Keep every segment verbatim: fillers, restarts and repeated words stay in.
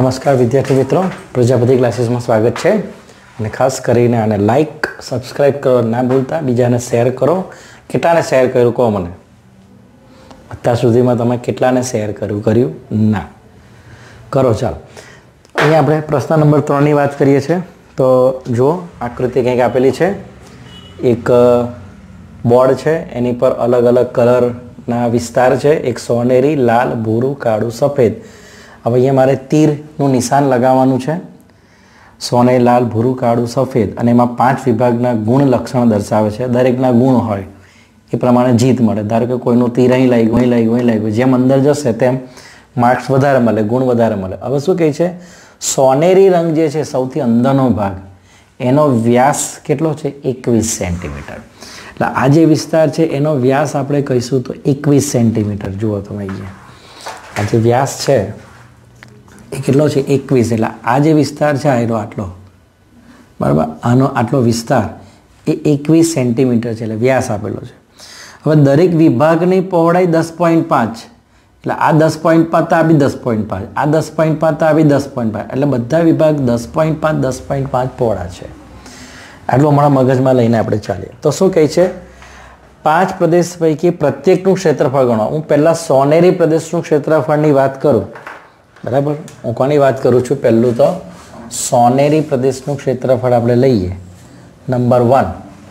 नमस्कार विद्यार्थी मित्रों, प्रजापति क्लासेस में स्वागत है। અને ખાસ કરીને આને લાઈક સબસ્ક્રાઇબ કરો ના ભૂલતા, બીજાને શેર કરો। કેટલાને શેર કર્યું કહો મને, અત્યાર સુધીમાં તમે કેટલાને શેર કર્યું કર્યું ના કરો? ચાલો, અહીંયા આપણે પ્રશ્ન નંબર ત્રણની વાત કરીએ છીએ। તો જો આકૃતિ કંઈક આપેલી છે, એક બોર્ડ છે, એની પર અલગ અલગ કલરના વિસ્તાર છે, એક સોનેરી, લાલ, ભૂરું, કાળું, સફેદ। હવે અહીંયા મારે તીરનું નિશાન લગાવવાનું છે। સોનેરી, લાલ, ભૂરું, કાળું, સફેદ, અને એમાં પાંચ વિભાગના ગુણ લક્ષણ દર્શાવે છે। દરેકના ગુણ હોય એ પ્રમાણે જીત મળે। ધારો કે કોઈનું તીર અહીં લાગ્યું, અહીં લાગ્યું, અહીં લાગ્યું, જેમ અંદર જશે તેમ માર્ક્સ વધારે મળે, ગુણ વધારે મળે। હવે શું કહે છે, સોનેરી રંગ જે છે સૌથી અંદરનો ભાગ, એનો વ્યાસ કેટલો છે? એકવીસ સેન્ટીમીટર। એટલે આ જે વિસ્તાર છે એનો વ્યાસ આપણે કહીશું તો એકવીસ સેન્ટીમીટર। જુઓ તમે અહીંયા આ જે વ્યાસ છે એ કેટલો છે? એકવીસ। એટલે આ જે વિસ્તાર છે આનો આટલો, બરાબર, આનો આટલો વિસ્તાર એ એકવીસ સેન્ટીમીટર છે, એટલે વ્યાસ આપેલો છે। હવે દરેક વિભાગની પહોળાઈ દસ પોઈન્ટ પાંચ, એટલે આ દસ પોઈન્ટ પાંચ તો આ બી દસ પોઈન્ટ પાંચ, આ દસ પોઈન્ટ પાંચ તો આ બી દસ પોઈન્ટ પાંચ, એટલે બધા વિભાગ દસ પોઈન્ટ પાંચ દસ પોઈન્ટ પાંચ પહોળા છે। આટલું હમણાં મગજમાં લઈને આપણે ચાલીએ। તો શું કહે છે, પાંચ પ્રદેશ પૈકી પ્રત્યેકનું ક્ષેત્રફળ ગણો। હું પહેલાં સોનેરી પ્રદેશનું ક્ષેત્રફળની વાત કરું, બરાબર। હું કોની વાત કરું છું? પહેલું તો સોનેરી પ્રદેશનું ક્ષેત્રફળ આપણે લઈએ, નંબર વન।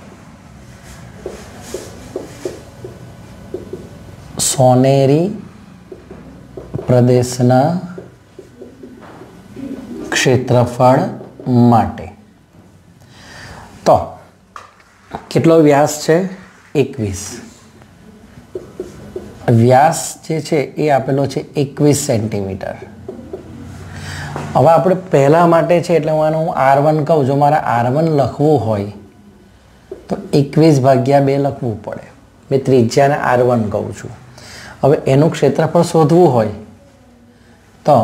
સોનેરી પ્રદેશના ક્ષેત્રફળ માટે તો કેટલો વ્યાસ છે? એકવીસ। વ્યાસ જે છે એ આપેલો છે એકવીસ સેન્ટીમીટર। હવે આપણે પહેલા માટે છે એટલે હું આનું આર વન કહું। જો મારે આર વન લખવું હોય તો એકવીસ ભાગ્યા બે લખવું પડે। મેં ત્રિજ્યાને આર વન કહું છું। હવે એનું ક્ષેત્રફળ શોધવું હોય તો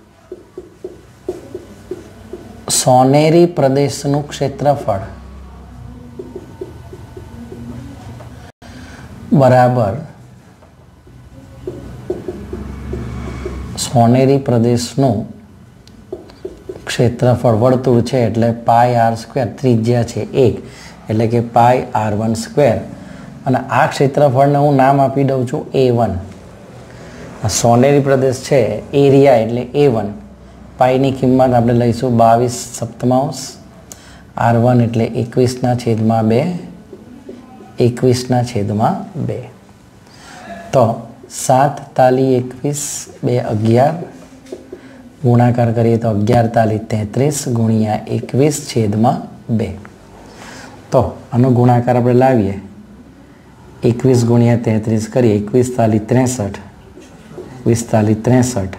સોનેરી પ્રદેશનું ક્ષેત્રફળ બરાબર સોનેરી પ્રદેશનું ક્ષેત્રફળ, વર્તુળ છે એટલે પાઈ આર સ્ક્વેર, ત્રિજ્યા છે એક એટલે કે પાઈ આર વન સ્ક્વેર, અને આ ક્ષેત્રફળને હું નામ આપી દઉં છું એ વન। સોનેરી પ્રદેશ છે, એરિયા એટલે એ વન, પાઈની કિંમત આપણે લઈશું બાવીસ સપ્તમાંશ, આર વન એટલે એકવીસના છેદમાં બે, એકવીસના છેદમાં બે। તો સાત તાલી એકવીસ, બે અગિયાર, ગુણાકાર કરીએ તો અગિયાર તાલી તેત્રીસ ગુણ્યા એકવીસ છેદમાં બે। તો આનો ગુણાકાર આપણે લાવીએ, એકવીસ ગુણ્યા તેત્રીસ કરીએ, એકવીસ તાલી ત્રેસઠ, એકવીસ તાલી ત્રેસઠ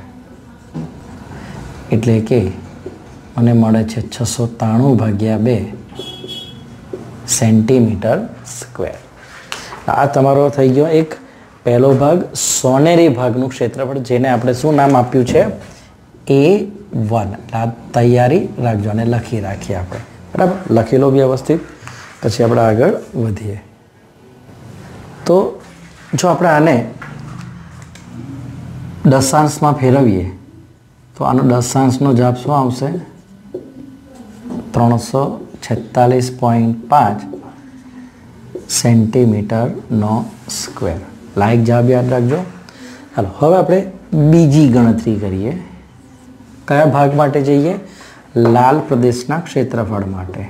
એટલે કે મને મળે છે છસો ત્રાણું ભાગ્યા બે સેન્ટીમીટર સ્ક્વેર। આ તમારો થઈ ગયો એક પહેલો ભાગ, સોનેરી ભાગનું ક્ષેત્રફળ, જેને આપણે શું નામ આપ્યું છે? A one. આ તૈયારી રાખજો અને લખી રાખીએ આપણે, બરાબર, લખી લો વ્યવસ્થિત, પછી આપણે આગળ વધીએ। તો જો આપણે આને દશાંશમાં ફેરવીએ તો આનો દશાંશનો જવાબ શું આવશે? ત્રણસો છેતાલીસ પોઈન્ટ પાંચ સેન્ટીમીટરનો સ્ક્વેર। લાઈક જવાબ યાદ રાખજો। ચાલો હવે આપણે બીજી ગણતરી કરીએ। કયા ભાગ માટે જઈએ? લાલ પ્રદેશના ક્ષેત્રફળ માટે।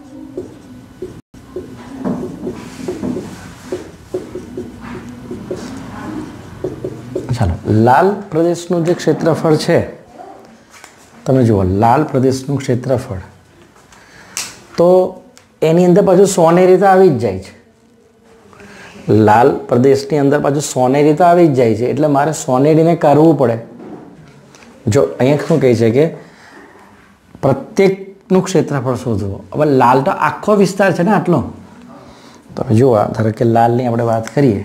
ચાલો, લાલ પ્રદેશનું જે ક્ષેત્રફળ છે તમે જુઓ, લાલ પ્રદેશનું ક્ષેત્રફળ તો એની અંદર પાછું સોનેરી તો આવી જ જાય છે। લાલ પ્રદેશની અંદર પાછું સોનેરી તો આવી જ જાય છે, એટલે મારે સોનેરીને કાઢવું પડે। જો અહીંયા શું કહે છે કે પ્રત્યેકનું ક્ષેત્રફળ શોધવું। હવે લાલ તો આખો વિસ્તાર છે ને આટલો, તો જુઓ ધારો કે લાલની આપણે વાત કરીએ,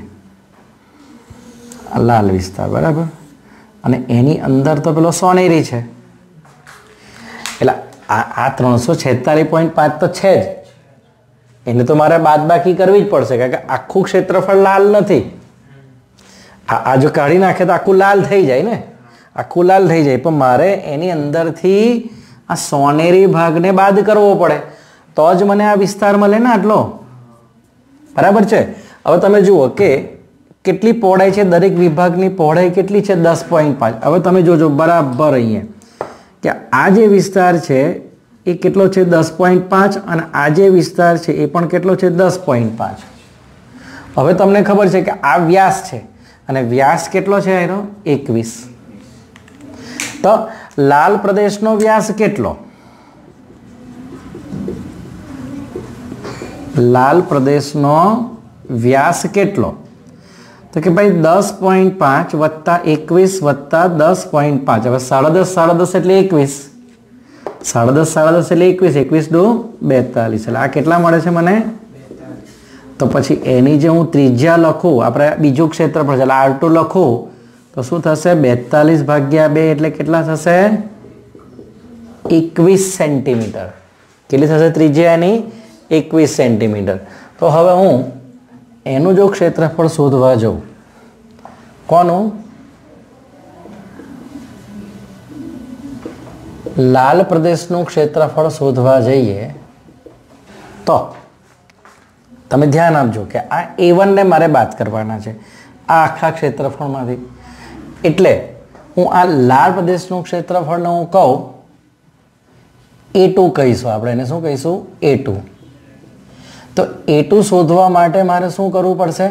લાલ વિસ્તાર, બરાબર, અને એની અંદર તો પેલો સોનેરી છે, એટલે આ આ ત્રણસો છેતાલીસ પોઈન્ટ પાંચ તો છે જ, એને તો મારે બાદબાકી કરવી જ પડશે, કારણ કે આખું ક્ષેત્રફળ લાલ નથી। આ આ જો કાઢી નાખે તો આખું લાલ થઈ જાય ને, આખું લાલ થઈ જાય, પણ મારે એની અંદરથી આ સોનેરી ભાગને બાદ કરવો પડે તો જ મને આ વિસ્તાર મળે ને આટલો. બરાબર છે. હવે તમે જુઓ કે કેટલી પહોળાઈ છે, દરેક વિભાગની પહોળાઈ કેટલી છે? દસ પોઈન્ટ પાંચ. હવે તમે જોજો બરાબર અહીંયા કે આ જે વિસ્તાર છે એ કેટલો છે? દસ પોઈન્ટ પાંચ. અને આ જે વિસ્તાર છે એ પણ કેટલો છે? દસ પોઈન્ટ પાંચ. હવે તમને ખબર છે કે આ વ્યાસ છે અને વ્યાસ કેટલો છે એનો? એકવીસ. તો લાલ પ્રદેશનો વ્યાસ કેટલો? લાલ પ્રદેશનો વ્યાસ કેટલો? તો કે ભાઈ દસ પોઈન્ટ પાંચ વત્તા એકવીસ વત્તા દસ પોઈન્ટ પાંચ. હવે સાડા દસ સાડા દસ એટલે એકવીસ, સાડા દસ સાડા દસ એટલે એકવીસ, એકવીસ દુ બેતાલીસ. એટલે આ કેટલા મળે છે મને? તો પછી એની જે હું ત્રિજ્યા લખું, આપણે બીજું ક્ષેત્રફળ એટલે આર ટુ લખું તો શું થશે? બેતાલીસ ભાગ્યા બે એટલે કેટલા થશે? એકવીસ સેન્ટીમીટર. કેટલી થશે ત્રિજ્યા એની? એકવીસ સેન્ટીમીટર. તો હવે હું એનું જો ક્ષેત્રફળ શોધવા જાઉં, કોનું? લાલ પ્રદેશનું ક્ષેત્રફળ શોધવા જઈએ તો તમે ધ્યાન આપજો કે આ એ વન ને મારે બાદ કરવાના છે આ આખા ક્ષેત્રફળમાંથી. એટલે હું આ લાલ પ્રદેશનું ક્ષેત્રફળને હું કહું એ ટુ કહીશું, આપણે એને શું કહીશું? A two. તો એ ટુ શોધવા માટે મારે શું કરવું પડશે?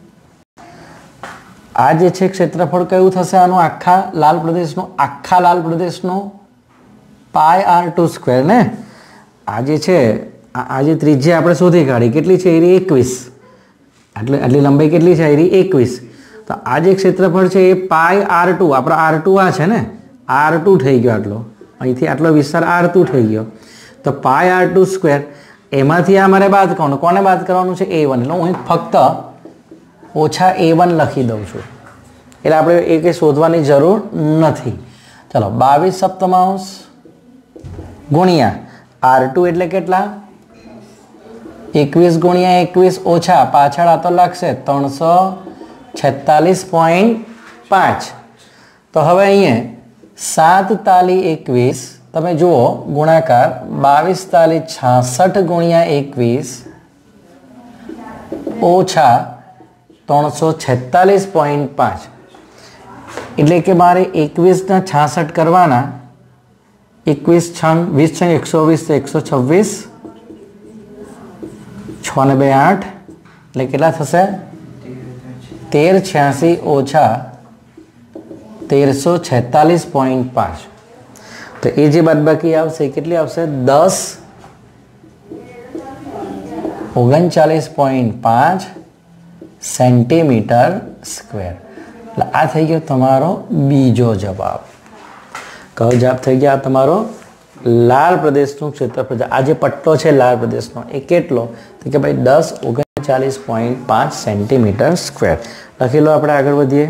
આ જે છે ક્ષેત્રફળ કયું થશે આનું? આખા લાલ પ્રદેશનું, આખા લાલ પ્રદેશનું પાય આર ટુ સ્ક્વેર ને. આ જે છે આ જે ત્રિજ્યા આપણે શોધી કાઢી કેટલી છે? એરી એકવીસ. એટલે આટલી લંબાઈ કેટલી છે? એરી એકવીસ. તો આ જે ક્ષેત્રફળ છે એ પાય આર ટુ, આપણો આર ટુ આ છે ને, આર ટુ થઈ ગયો આટલો, અહીંથી આટલો વિસ્તાર આર ટુ થઈ ગયો. તો પાય આર ટુ સ્ક્વેર એમાંથી આ મારે બાદ કરવાનું. કોને બાદ કરવાનું છે? A one. એટલે હું ફક્ત ઓછા એ વન લખી દઉં છું, એટલે આપણે એ કંઈ શોધવાની જરૂર નથી. ચલો, બાવીસ સપ્તમાંશ ગુણ્યા આર ટુ એટલે કેટલા? એકવીસ ગુણ્યા એકવીસ ઓછા પાછળ આ તો લાગશે ત્રણસો છેતાલીસ પોઈન્ટ પાંચ. તો હવે અહીંયા સાત તાલી એકવીસ, તમે જુઓ ગુણાકાર બાવીસ તાલી છાસઠ ગુણ્યા એકવીસ ઓછા ત્રણસો છેતાલીસ પોઈન્ટ પાંચ. એટલે કે મારે એકવીસના છાસઠ કરવાના. એકવીસ છ વીસ છ એકસો વીસ એકસો છવ્વીસ, છ ને બે આઠ એટલે કેટલા થશે? તેર છ્યાસી ઓછા તેરસો છેતાલીસ પોઈન્ટ પાંચ. તો એ જે બાદબાકી આવશે કેટલી આવશે? દસ ઓગણચાલીસ પોઈન્ટ પાંચ સેન્ટીમીટર સ્ક્વેર. એટલે આ થઈ ગયો તમારો બીજો જવાબ. કયો જવાબ થઈ ગયા? તમારો લાલ પ્રદેશનું ક્ષેત્રફળ. આ જે પટ્ટો છે લાલ પ્રદેશનો એ કેટલો? તો કે ભાઈ દસ ઓગણચાલીસ પોઈન્ટ પાંચ સેન્ટીમીટર સ્ક્વેર. લખી લો. આપણે આગળ વધીએ.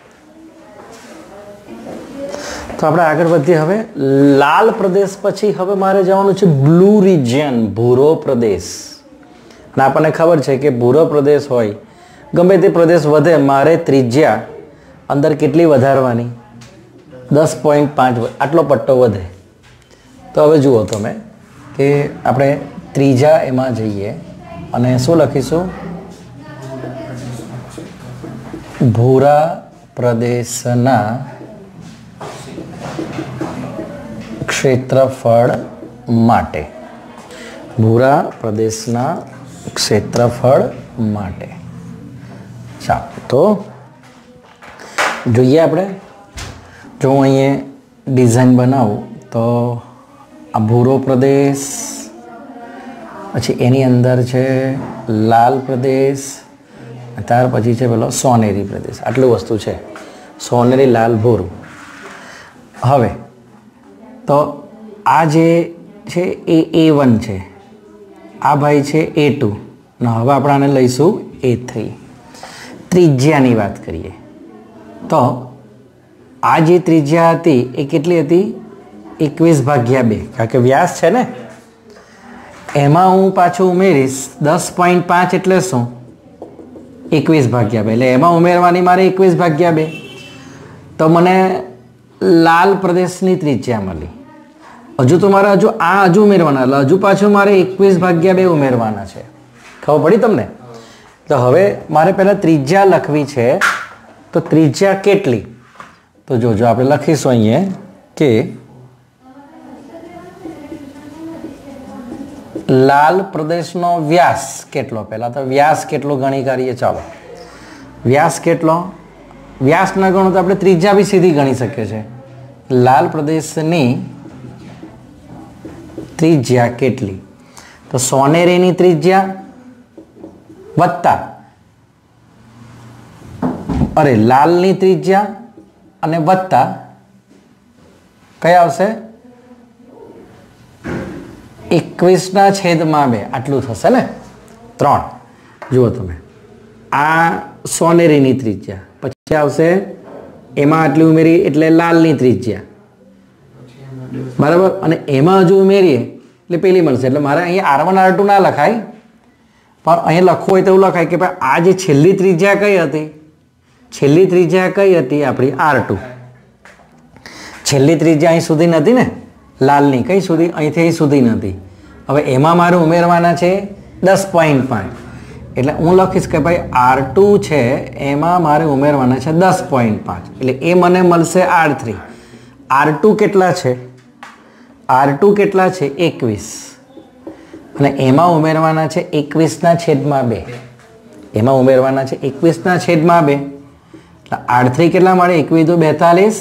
તો આપણે આગળ વધીએ. હવે લાલ પ્રદેશ પછી હવે મારે જવાનું છે બ્લુ રિજિયન, ભૂરો પ્રદેશ. અને આપણને ખબર છે કે ભૂરો પ્રદેશ હોય, ગમે તે પ્રદેશ વધે, મારે ત્રિજ્યા અંદર કેટલી વધારવાની? દસ પોઈન્ટ પાંચ. આટલો પટ્ટો વધે. તો હવે જુઓ તમે કે આપણે ત્રીજા એમાં જઈએ અને શું લખીશું? ભૂરા પ્રદેશના ક્ષેત્રફળ માટે. ભૂરા પ્રદેશના ક્ષેત્રફળ માટે. ચાલો તો જોઈએ આપણે. જો હું અહીંયા ડિઝાઇન બનાવું તો આ ભૂરો પ્રદેશ, પછી એની અંદર છે લાલ પ્રદેશ, ત્યાર પછી છે પેલો સોનેરી પ્રદેશ. આટલું વસ્તુ છે, સોનેરી, લાલ, ભૂરું. હવે તો આ જે છે એ એ વન છે, આ ભાઈ છે એ ટુ, અને હવે આપણે આને લઈશું એ થ્રી. ત્રિજ્યાની વાત કરીએ તો આ જે ત્રિજ્યા હતી એ કેટલી હતી? એકવીસ ભાગ્યા બે, કારણ કે વ્યાસ છે ને, એમાં હું પાછું ઉમેરીશ દસ પોઈન્ટ પાંચ એટલે શું? એકવીસ ભાગ્યા બે. એટલે એમાં ઉમેરવાની મારે એકવીસ ભાગ્યા બે. તો મને लाल प्रदेशनी त्रिज्या मळी। हजू तो मारे हजू आ हजू उमेरवाना એટલે હજુ પાછું મારે એકવીસ ભાગ્યા બે ઉમેરવાના છે। ખબર પડી તમને? તો હવે મારે પહેલા ત્રિજ્યા લખવી છે, તો ત્રિજ્યા કેટલી? તો જોજો આપણે લખીશું અહીંયા કે લાલ પ્રદેશનો વ્યાસ કેટલો। પહેલા તો વ્યાસ કેટલો ગણી કરીએ। ચાલો, વ્યાસ કેટલો? વ્યાસ ના ગણો તો આપણે ત્રિજ્યા બી સીધી ગણી શકીએ છીએ। લાલ પ્રદેશની ત્રિજ્યા કેટલી? તો સોનેરીની ત્રિજ્યા વત્તા અરે લાલની ત્રિજ્યા અને વત્તા કઈ આવશે? એકવીસ ના છેદમાં બે, આટલું થશે ને, ત્રણ। જુઓ તમે, આ સોનેરીની ત્રિજ્યા, પછી આવશે એમાં આટલી ઉમેરી એટલે લાલની ત્રિજ્યા, બરાબર, અને એમાં હજુ ઉમેરીએ એટલે પેલી મળશે। એટલે મારે અહીંયા આર વન આર ટુ ના લખાય, પણ અહીંયા લખવું હોય તો એવું લખાય કે ભાઈ આ જે છેલ્લી ત્રિજ્યા કઈ હતી? છેલ્લી ત્રિજ્યા કઈ હતી આપણી? R two. છેલ્લી ત્રિજ્યા અહીં સુધી નથી ને, લાલની કઈ સુધી? અહીંથી અહીં સુધી નથી। હવે એમાં મારે ઉમેરવાના છે દસ પોઈન્ટ પાંચ, એટલે હું લખીશ કે ભાઈ આર ટુ છે એમાં મારે ઉમેરવાના છે દસ પોઈન્ટ પાંચ, એટલે એ મને મળશે આર થ્રી। આર ટુ કેટલા છે? આર ટુ કેટલા છે? એકવીસ, અને એમાં ઉમેરવાના છે એકવીસના છેદમાં બે, એમાં ઉમેરવાના છે એકવીસના છેદમાં બે, એટલે આર થ્રી કેટલા મળે? એકવીસ તો બેતાલીસ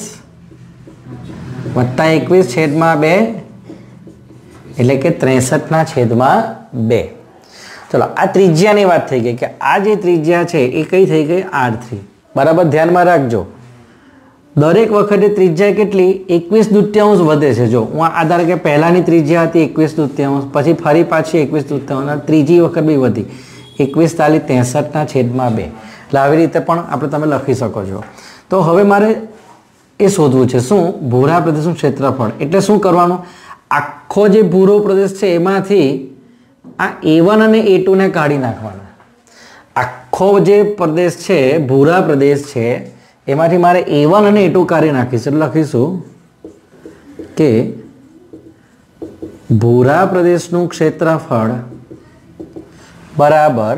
વત્તા એકવીસ છેદમાં બે, એટલે કે ત્રેસઠના છેદમાં બે। ચલો, આ ત્રિજ્યાની વાત થઈ ગઈ કે આ જે ત્રિજ્યા છે એ કઈ થઈ ગઈ? R three. બરાબર, ધ્યાનમાં રાખજો, દરેક વખતે ત્રિજ્યા કેટલી? એકવીસ દૂત્યાંશ વધે છે। જો હું આ ધારો કે પહેલાની ત્રિજ્યા હતી એકવીસ દૂત્યાંશ, પછી ફરી પાછી એકવીસ દૂત્યાંશ, ત્રીજી વખત બી વધી એકવીસ તાલી ત્રેસઠના છેદમાં બે, એટલે આવી રીતે પણ આપણે તમે લખી શકો છો। તો હવે મારે એ શોધવું છે શું? ભૂરા પ્રદેશનું ક્ષેત્રફળ। એટલે શું કરવાનું? આખો જે ભૂરો પ્રદેશ છે એમાંથી આ એ વન અને એ ટુ ને કાઢી નાખવાના। આખો જે પ્રદેશ છે, ભૂરા પ્રદેશ છે, એમાંથી મારે એ વન અને એ ટુ કાઢી નાખીશું। એટલે લખીશું કે ભૂરા પ્રદેશનું ક્ષેત્રફળ બરાબર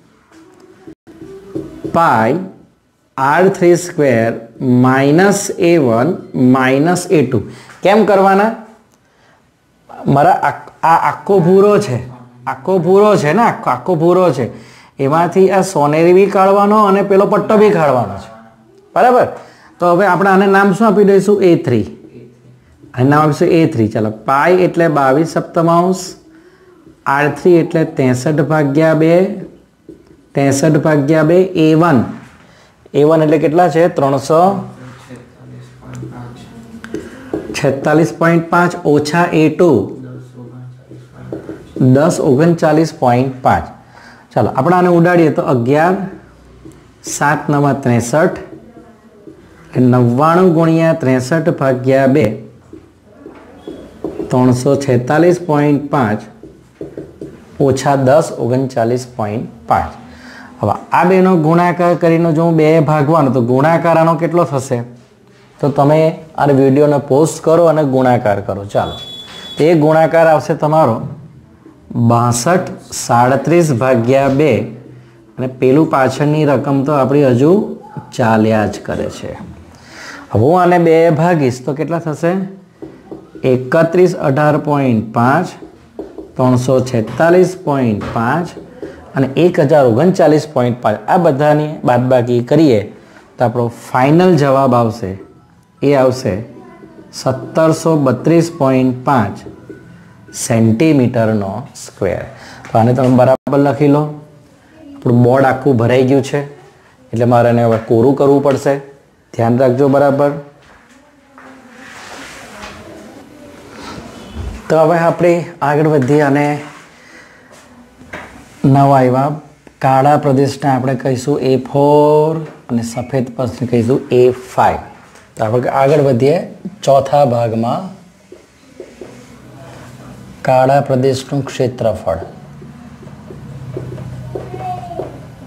pi r three square minus A one minus A two. કેમ કરવાના? મારા આ આખો ભૂરો છે, આખો ભૂરો છે ને, આખો આખો ભૂરો છે, એમાંથી આ સોનેરી બી કાઢવાનો અને પેલો પટ્ટો બી કાઢવાનો છે, બરાબર। તો હવે આપણે આને નામ શું આપી દઈશું? A three. આને નામ આપીશું એ થ્રી। ચાલો, પાઈ એટલે બાવીસ સપ્તમાંશ, આર થ્રી એટલે ત્રેસઠ ભાગ્યા બે, ત્રેસઠ ભાગ્યા બે, એ વન એ વન એટલે કેટલા છે? ત્રણસો છેતાલીસ પોઈન્ટ પાંચ ઓછા એ ટુ દસ ઓગણચાલીસ પોઈન્ટ પાંચ। ચાલો, આપણે આને ઉડાડીએ તો અગિયાર સાત નવા ત્રેસઠ, નવ્વાણું ગુણ્યા ત્રેસઠ ભાગ્યા બે, ત્રણસો છેતાલીસ પોઈન્ટ પાંચ ઓછા દસ ઓગણચાલીસ પોઈન્ટ પાંચ। હવે આ બેનો ગુણાકાર કરીને જો હું બે ભાગવાનો તો ગુણાકાર આનો કેટલો થશે? તો તમે આ વિડીયોને પોસ્ટ કરો અને ગુણાકાર કરો। ચાલો, એ ગુણાકાર આવશે તમારો બાસઠ સાડત્રીસ ભાગ્યા બે, અને પેલું પાછળની રકમ તો આપણી હજુ ચાલ્યા જ કરે છે। હવે હું આને બે ભાગીશ તો કેટલા થશે? એકત્રીસ અઢાર પોઈન્ટ પાંચ, ત્રણસો છેતાલીસ પોઈન્ટ પાંચ અને એક હજાર ઓગણચાલીસ પોઈન્ટ પાંચ। આ બધાની બાદબાકી કરીએ તો આપણો ફાઇનલ જવાબ આવશે, એ આવશે સત્તરસો બત્રીસ પોઈન્ટ પાંચ સેન્ટીમીટરનો સ્ક્વેર। તો આને તમે બરાબર લખી લો। આપણું બોર્ડ આખું ભરાઈ ગયું છે, એટલે મારે એને હવે કોરું કરવું પડશે, ધ્યાન રાખજો બરાબર। તો હવે આપણે આગળ વધીએ અને નવા આવ્યા કાળા પ્રદેશને આપણે કહીશું એ ફોર અને સફેદ પ્રદેશને કહીશું એ ફાઈવ। તો આપણે આગળ વધીએ ચોથા ભાગમાં કાળા પ્રદેશનું ક્ષેત્રફળ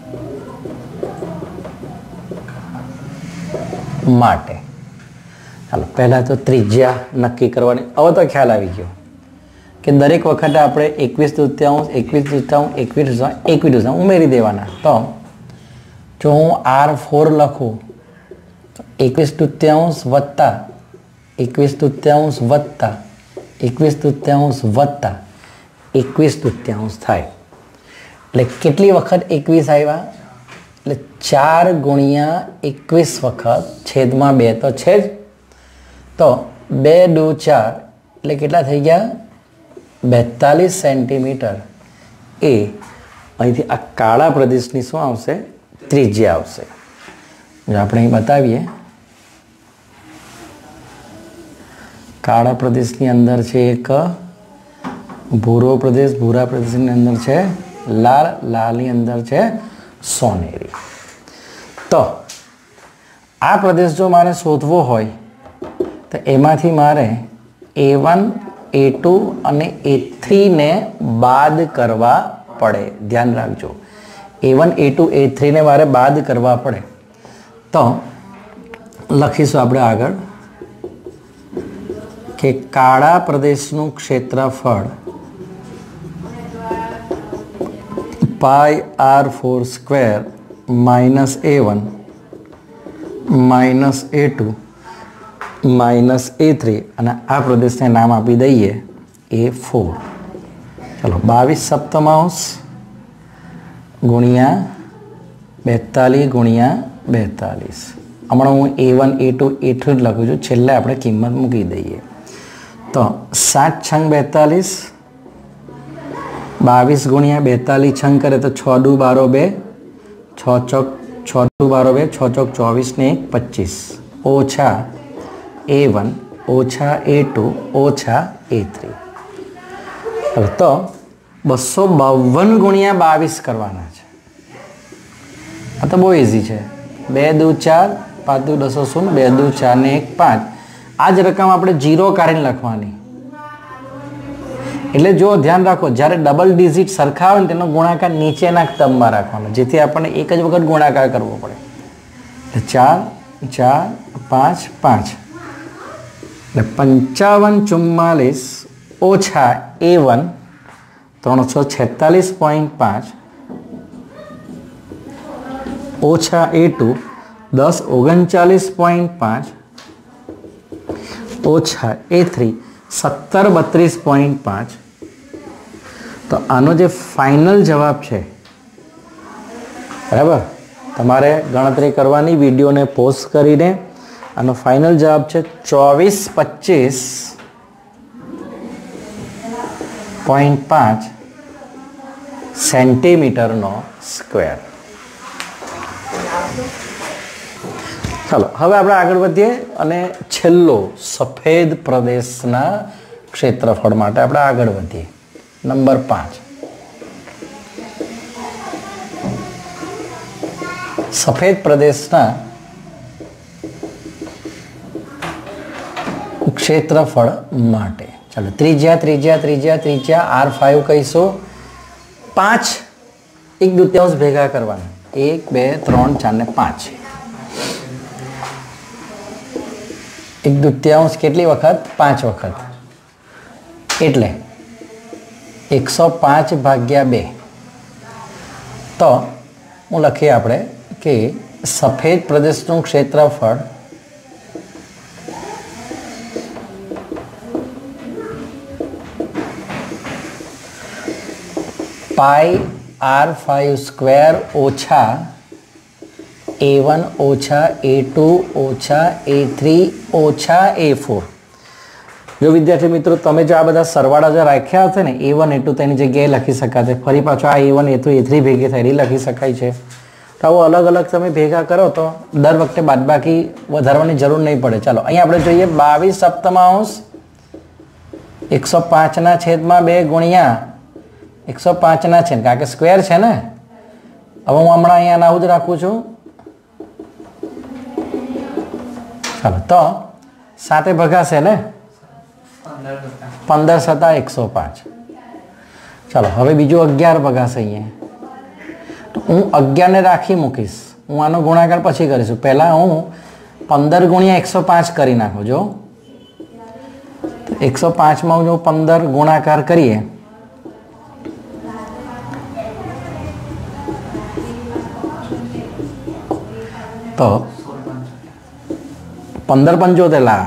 માટે। ચાલો પહેલાં તો ત્રિજ્યા નક્કી કરવાની. હવે તો ખ્યાલ આવી ગયો કે દરેક વખતે આપણે એકવીસ તૃતીયાંશ એકવીસ તૃતીયાંશ એકવીસ તૃતીયાંશ એકવીસ તૃતીયાંશ ઉમેરી દેવાના. તો જો હું આર ફોર લખું તો એકવીસ તૃતીયાંશ વત્તા એકવીસ તૃતીયાંશ વત્તા એકવીસ તૃતીયાંશ વત્તા એકવીસ તૃતીયાંશ થાય. એટલે કેટલી વખત એકવીસ આવ્યા? એટલે ચાર ગુણ્યા એકવીસ વખત છેદમાં બે તો છે જ. તો બે દુ ચાર એટલે કેટલા થઈ ગયા? બેતાલીસ સેન્ટીમીટર એ અહીંથી આ કાળા પ્રદેશની શું આવશે? ત્રિજ્યા આવશે. જો આપણે અહીં બતાવીએ, કાળા પ્રદેશની અંદર છે એક ભૂરો પ્રદેશ, ભૂરા પ્રદેશની અંદર છે લાલ, લાલની અંદર છે સોનેરી. તો આ પ્રદેશ જો મારે શોધવો હોય તો એમાંથી મારે એ વન એ ટુ અને એ થ્રીને બાદ કરવા પડે. ધ્યાન રાખજો, એ વન એ ટુ એ થ્રીને મારે બાદ કરવા પડે. તો લખીશું આપણે આગળ કે કાળા પ્રદેશનું ક્ષેત્રફળ pi r four square minus A one minus A two minus A three અને આ પ્રદેશને નામ આપી દઈએ એ ફોર. ચલો બાવીસ સપ્તમાંશ ગુણ્યા બેતાલીસ ગુણ્યા બેતાલીસ. હમણાં હું A one A two A three જ લખું છું, છેલ્લે આપણે કિંમત મૂકી દઈએ. તો સાત છંગ બેતાલીસ, બાવીસ ગુણ્યા બેતાલીસ છંગ કરે તો છ દુ બારો બે, છ ચોક છ દુ બારો બે, છ ચોક ચોવીસ ને એક પચીસ, ઓછા એ વન ઓછા એ ટુ ઓછા એ થ્રી. હવે તો બસો બાવન ગુણ્યા બાવીસ કરવાના છે. આ તો બહુ ઇઝી છે. બે દુ ચાર, પાંચ દુ દસો શૂન્ય, બે દુ ચાર ને એક પાંચ. આ જ રકમ આપણે જીરો કાઢીને લખવાની. એટલે જો ધ્યાન રાખો, જ્યારે ડબલ ડિજિટ સરખા હોય ને તેનો ગુણાકાર નીચેના સ્તંભમાં રાખવાનો, જેથી આપણને એક જ વખત ગુણાકાર કરવો પડે. એટલે ચાર ચાર પાંચ પાંચ એટલે પંચાવન ચુમ્માલીસ ઓછા એ વન ત્રણસો છેતાલીસ પોઈન્ટ પાંચ ઓછા એ ટુ દસ ઓગણચાલીસ પોઈન્ટ પાંચ ઓછા એ થ્રી સત્તર બત્રીસ પોઈન્ટ પાંચ. તો આનો જે ફાઇનલ જવાબ છે, બરાબર, તમારે ગણતરી કરવાની, વિડીયોને પોઝ કરીને. આનો ફાઇનલ જવાબ છે ચોવીસ પચીસ પોઈન્ટ પાંચ સેન્ટીમીટરનો સ્ક્વેર. ચાલો હવે આપણે આગળ વધીએ અને છેલ્લો સફેદ પ્રદેશના ક્ષેત્રફળ માટે આપણે આગળ વધીએ. નંબર પાંચ, સફેદ પ્રદેશના ક્ષેત્રફળ માટે. ચાલો ત્રિજ્યા ત્રિજ્યા ત્રિજ્યા ત્રિજ્યા આર ફાઈવ કહીશું. પાંચ એક દૂત્યાંશ ભેગા કરવાના, એક બે ત્રણ ચાર ને પાંચ. એક દૂત્યાંશ કેટલી વખત? પાંચ વખત. એટલે એકસો પાંચ ભાગ્યા બે. તો હું લખીએ આપણે કે સફેદ પ્રદેશનું ક્ષેત્રફળ પાઈ આર ફાઈવ સ્ક્વેર ઓછા એ વન ઓછા એ ટુ ઓછા એ થ્રી ઓછા એ ફોર. જો વિદ્યાર્થી મિત્રો તમે જો આ બધા સરવાળા જો રાખ્યા હશે ને, એ વન એ ટુ તેની જગ્યાએ લખી શકાશે. ફરી પાછો આ A one A two A three ભેગી થયેલી લખી શકાય છે. તો આવું અલગ અલગ તમે ભેગા કરો તો દર વખતે બાદબાકી વધારવાની જરૂર નહીં પડે. ચાલો અહીંયા આપણે જોઈએ બાવીસ સપ્તમાંશ એકસો પાંચના છેદમાં બે ગુણ્યા એકસો પાંચના છેદ, કારણ કે સ્ક્વેર છે ને. હવે હું હમણાં અહીંયા આવું જ રાખું છું. ચાલો તો સાતે ભગાશે ને, પંદર સત્તા એકસો પાંચ. ચાલો હવે બીજું અગિયાર ભગાશે અહીંયા. તો હું અગિયારને રાખી મૂકીશ. હું આનો ગુણાકાર પછી કરીશું. પહેલાં હું पंदर गुणिया एक सौ पांच करी नाखो जो एक सौ पांच में जो पंदर गुणाकार करिए तो पंदर पंचोतेर ला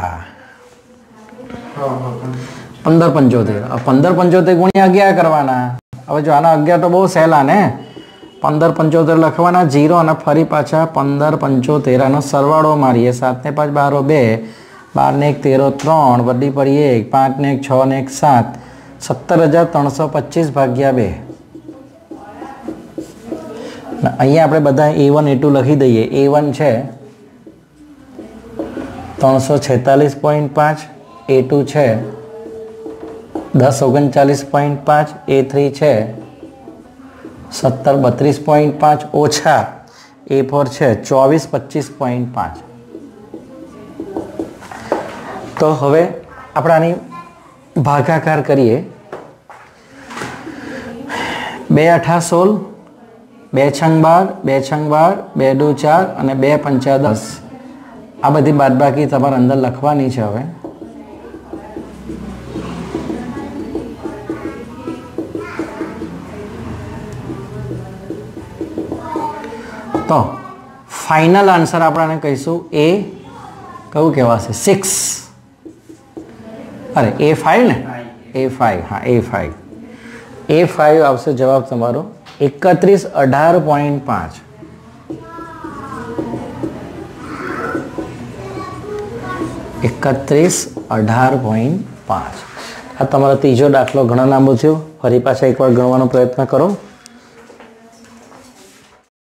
पंदर पंचोतेर पंदर पंचोतेर गुणिया अगियार करवाना। हवे जो आना अगियार तो बहुत सहेला ने पंदर पंचोतेर लखवाना जीरो और फरी पाछा पंदर पंचोतेर आनो सरवाड़ो मारीए सात ने पांच बारो बे बार ने एक तेरो त्रण वड्डी पड़ी एक पांच ने एक छ ने एक सात सत्तर हज़ार त्रण सौ पच्चीस भाग्या बे। अहींया आपणे बधा ए वन ए टू लखी दईए। ए वन छे त्रण सौ छेतालीस पॉइंट पांच, ए टू छे दस ओगणचालीस पॉइंट पांच, ए थ्री छे सत्तर बत्रीस पॉइंट पांच ओछा ए फोर छे चौबीस पच्चीस पॉइंट पांच। तो हवे आपणे आनी भागाकार करिए। बे अठा सोल, बे छंग बार, बे छंग बार, बे दू चार और बे पंचा दस। आ बधी बादबाकी तमारे अंदर लखवानी छे। हवे तो फाइनल आंसर आपणे कहीशुं ए क्यू कहेवाशे सिक्स। अरे ए फाइव ने ए फाइव हाँ ए फाइव ए फाइव आवशे जवाब तमारो एकत्रीस अठार पॉइंट पांच। एकत्रीस अठार पॉइंट पांच। आ तमारो तीजो दाखलो घणो लांबो थयो। फरी पाछा एक बार गणवानो प्रयत्न करो।